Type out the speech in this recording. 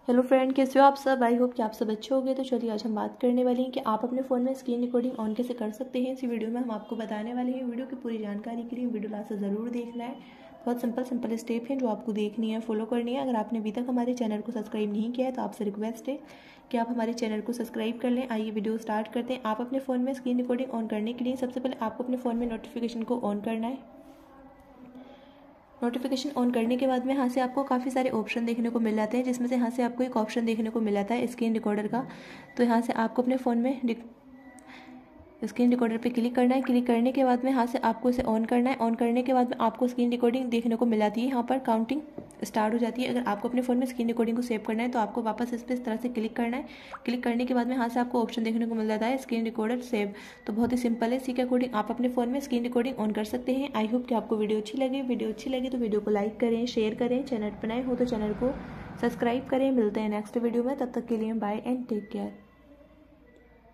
Hello friend, कैसे हो आप सब। आई होप कि आप सब अच्छे होंगे। तो चलिए आज हम बात करने वाले हैं कि आप अपने फ़ोन में स्क्रीन रिकॉर्डिंग ऑन कैसे कर सकते हैं। इसी वीडियो में हम आपको बताने वाले हैं। वीडियो की पूरी जानकारी के लिए वीडियो लास्ट से ज़रूर देखना है। बहुत सिंपल स्टेप हैं जो आपको देखनी है, फॉलो करनी है। अगर आपने अभी तक हमारे चैनल को सब्सक्राइब नहीं किया है तो आपसे रिक्वेस्ट है कि आप हमारे चैनल को सब्सक्राइब कर लें। आइए वीडियो स्टार्ट करते हैं। आप अपने फ़ोन में स्क्रीन रिकॉर्डिंग ऑन करने के लिए सबसे पहले आपको अपने फ़ोन में नोटिफिकेशन को ऑन करना है। नोटिफिकेशन ऑन करने के बाद में यहाँ से आपको काफ़ी सारे ऑप्शन देखने को मिल जाते हैं, जिसमें से यहाँ से आपको एक ऑप्शन देखने को मिल जाता है स्क्रीन रिकॉर्डर का। तो यहाँ से आपको अपने फ़ोन में स्क्रीन रिकॉर्डर पे क्लिक करना है। क्लिक करने के बाद में यहाँ से आपको इसे ऑन करना है। ऑन करने के बाद में आपको स्क्रीन रिकॉर्डिंग देखने को मिल जाती है। यहाँ पर काउंटिंग स्टार्ट हो जाती है। अगर आपको अपने फ़ोन में स्क्रीन रिकॉर्डिंग को सेव करना है तो आपको वापस इस पर इस तरह से क्लिक करना है। क्लिक करने के बाद में यहाँ से आपको ऑप्शन देखने को मिल जाता है स्क्रीन रिकॉर्डर सेव। तो बहुत ही सिंपल है। इसी के अकॉर्डिंग आप अपने फ़ोन में स्क्रीन रिकॉर्डिंग ऑन कर सकते हैं। आई होप कि आपको वीडियो अच्छी लगी। वीडियो अच्छी लगी तो वीडियो को लाइक करें, शेयर करें। चैनल पर नए हो तो चैनल को सब्सक्राइब करें। मिलते हैं नेक्स्ट वीडियो में। तब तक के लिए बाय एंड टेक केयर।